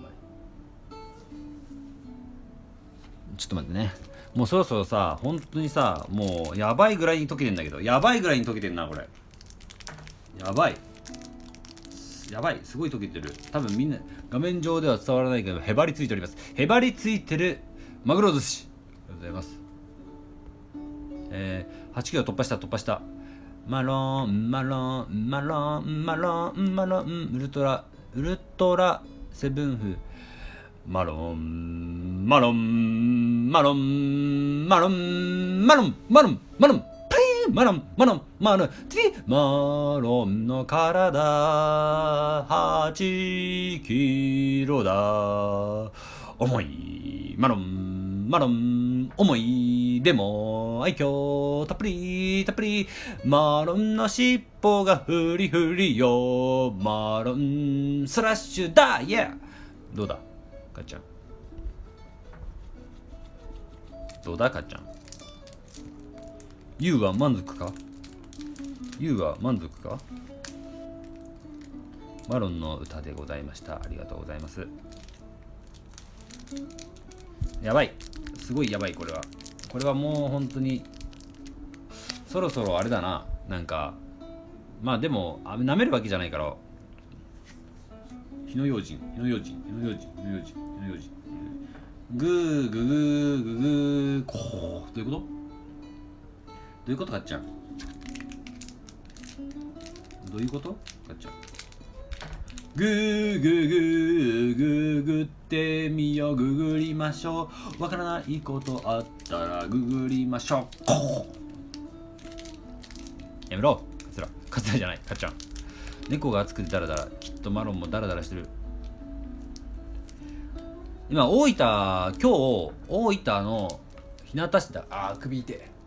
Speaker 1: ちょっと待ってね。もうそろそろさ本当にさもうやばいぐらいに溶けてんだけど。やばいぐらいに溶けてんなこれ。やばいやばいすごい溶けてる。多分みんな画面上では伝わらないけどへばりついております。へばりついてるマグロ寿司ありがとうございます。8キロ突破したマロンマロンマロンマロンマロンウルトラセブンフマロンマロンマロンマロンマロンマロンマロンプリーマロンマロンマロンティマロンの体8キロだ重いマロンマロン重いでも愛嬌たっぷりたっぷりマロンの尻尾がフリフリよマロンスラッシュだイエーどうだかっちゃんどうだかっちゃんユウは満足かユウは満足か。マロンの歌でございました。ありがとうございます。やばいすごいやばいこれはもう本当にそろそろあれだな。なんかまあでも舐めるわけじゃないから火の用心グーグーグーグーグーこうどういうことかっちゃんどういうことかっちゃんグーグーグーグーグってみようググりましょうわからないことあったらググりましょうやめろカツラじゃないかっちゃん。猫が熱くてダラダラきっとマロンもダラダラしてる。今今日大分の日向市だ。首痛い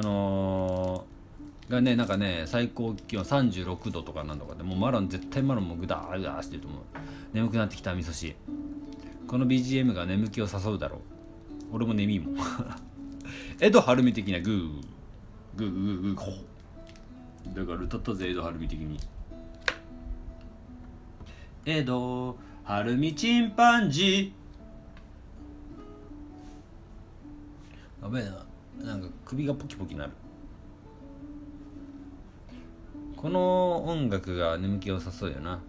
Speaker 1: がねなんかね最高気温36度とかなんとかでもう絶対マロンもグダーグダーしてると思う。眠くなってきた味噌汁。この BGM が眠気を誘うだろう。俺も眠いもん江戸晴美的なグーグーグーグーグーだから歌ったぜ江戸晴美的に。江戸晴美チンパンジーやべえな。なんか首がポキポキなる。この音楽が眠気を誘うよな。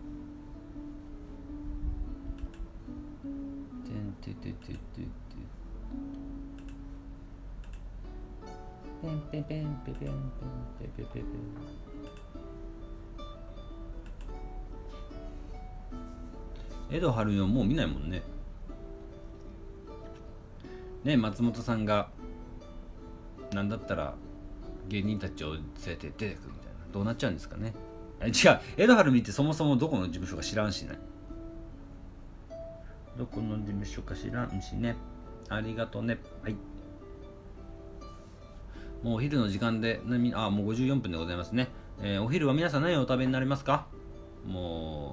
Speaker 1: 江戸晴美はもう見ないもんね。ね松本さんがなんだったら芸人たちを連れて出てくるみたいな。どうなっちゃうんですかね。違う江戸晴美ってそもそもどこの事務所か知らんしね。どこの事務所か知らんしね。ありがとうね。はいもうお昼の時間で、もう54分でございますね。お昼は皆さん何をお食べになりますか？も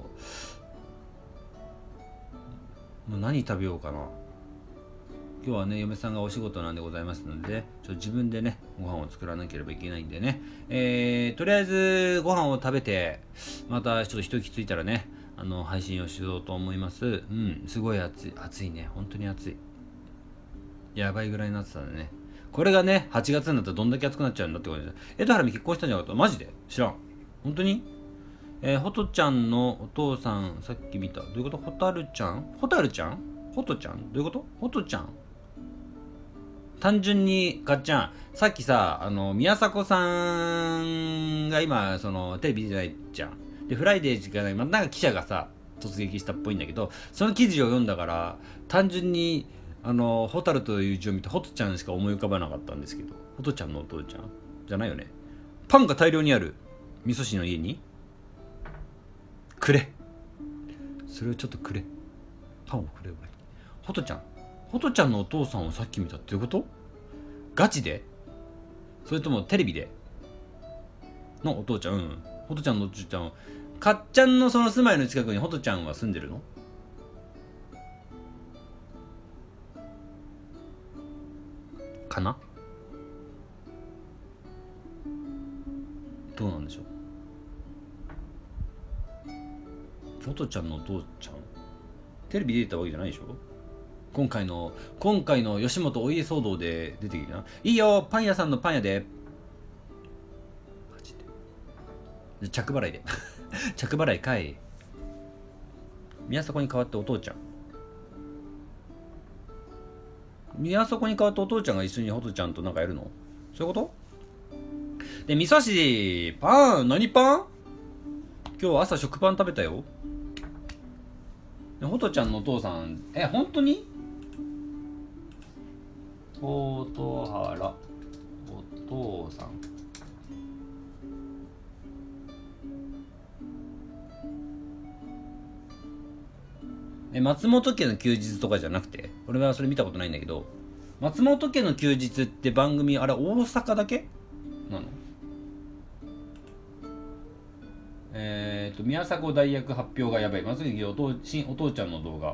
Speaker 1: う何食べようかな。今日はね、嫁さんがお仕事なんでございますので、自分でね、ご飯を作らなければいけないんでね、とりあえずご飯を食べて、またちょっと一息ついたらね、配信をしようと思います。うん、すごい暑いね、本当に暑い。やばいぐらいの暑さだね。これがね、8月になったらどんだけ暑くなっちゃうんだってことです。江戸原美結婚したんじゃなかった？マジで知らん。本当に？ほとちゃんのお父さん、さっき見た。どういうこと？ほたるちゃんほたるちゃんほとちゃんどういうこと？ほとちゃん単純に、かっちゃん、さっきさ、宮迫さんが今、テレビ出てないじゃん。で、フライデーじゃない、なんか記者がさ、突撃したっぽいんだけど、その記事を読んだから、単純に、ホタルという字を見て、ホトちゃんしか思い浮かばなかったんですけど、ホトちゃんのお父ちゃんじゃないよね。パンが大量にある味噌汁の家にくれ。それをちょっとくれ。パンをくれ。ホトちゃんのお父さんをさっき見たっていうこと？ガチで？それともテレビでのお父ちゃん？うん。ホトちゃんのお父ちゃん、かっちゃんのその住まいの近くにホトちゃんは住んでるの？かな？どうなんでしょう。ホトちゃんのお父ちゃんテレビ出てたわけじゃないでしょ。今回の吉本お家騒動で出てきたな。いいよ、パン屋さんのパン屋で。マジで。着払いで。着払いかい。宮迫に代わってお父ちゃん。宮迫に代わってお父ちゃんが一緒にホトちゃんとなんかやるの？そういうこと？で、味噌汁、パン、何パン？今日朝食パン食べたよ。ホトちゃんのお父さん、本当に？蛍原お父さん。松本家の休日とかじゃなくて、俺はそれ見たことないんだけど、松本家の休日って番組、あれ大阪だけなの？宮迫代役発表がやばい。松本家お父ちゃんの動画。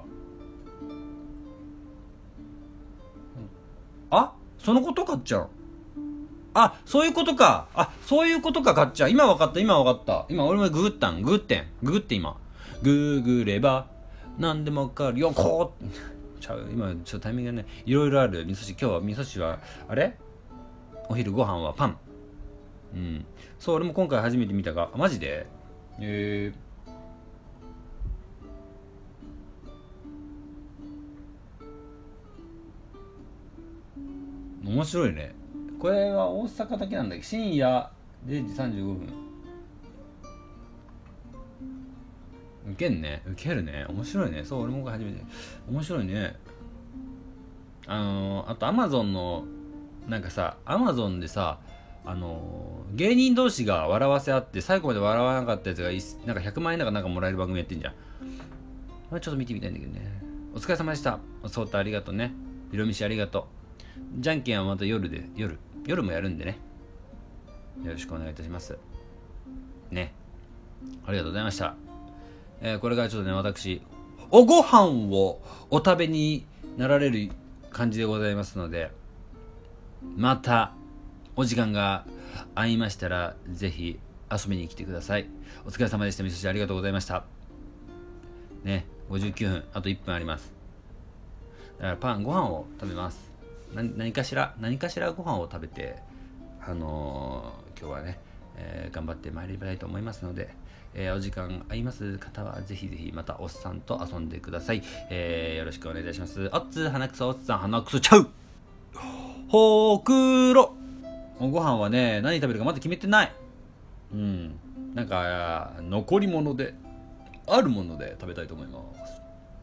Speaker 1: あ、そのことかっちゃん。あ、そういうことか。そういうことか、かっちゃん。今わかった。今俺もググって今。ググれば、何でもわかるよ、こう。今、ちょっとタイミングがね、いろいろある。今日は味噌汁は、あれ？お昼ご飯はパン。うん。そう、俺も今回初めて見たが、マジで？面白いね。これは大阪だけなんだけど、深夜0時35分。ウケるね。面白いね。そう、俺も初めて。面白いね。あとアマゾンの、なんかさ、アマゾンでさ、芸人同士が笑わせ合って、最後まで笑わなかったやつがなんか100万円だかなんかもらえる番組やってんじゃん。ちょっと見てみたいんだけどね。お疲れ様でした。そうたありがとうね。ひろみしありがとう。じゃんけんはまた夜もやるんでね。よろしくお願いいたします。ね。ありがとうございました。これからちょっとね、私、おご飯をお食べになられる感じでございますので、またお時間が合いましたらぜひ遊びに来てください。お疲れ様でした。味噌汁ありがとうございましたね。59分、あと1分あります。だからご飯を食べます。何かしらご飯を食べて今日はね、頑張ってまいりたいと思いますので、お時間合います方はぜひぜひまたおっさんと遊んでください。よろしくお願いいたします。おっつ鼻くそおっさん鼻くそちゃうほくろ。ご飯はね、何食べるかまだ決めてない。なんか残り物であるもので食べたいと思います。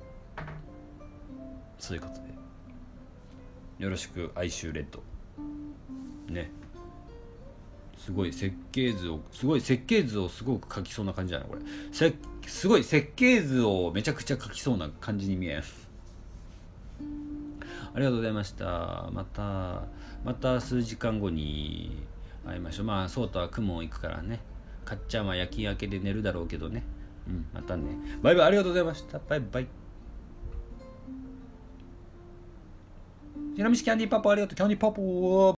Speaker 1: そういうことでよろしく。哀愁レッドね。すごい設計図をすごく描きそうな感じじゃないこれ。すごい設計図をめちゃくちゃ描きそうな感じに見えん。 ありがとうございました。また数時間後に会いましょう。まあそうとは雲行くからね。かっちゃんは夜勤明けで寝るだろうけどね。またね。バイバイ。ありがとうございました。バイバイ。ティラミスキャンディーパポありがとう。キャンディーパポ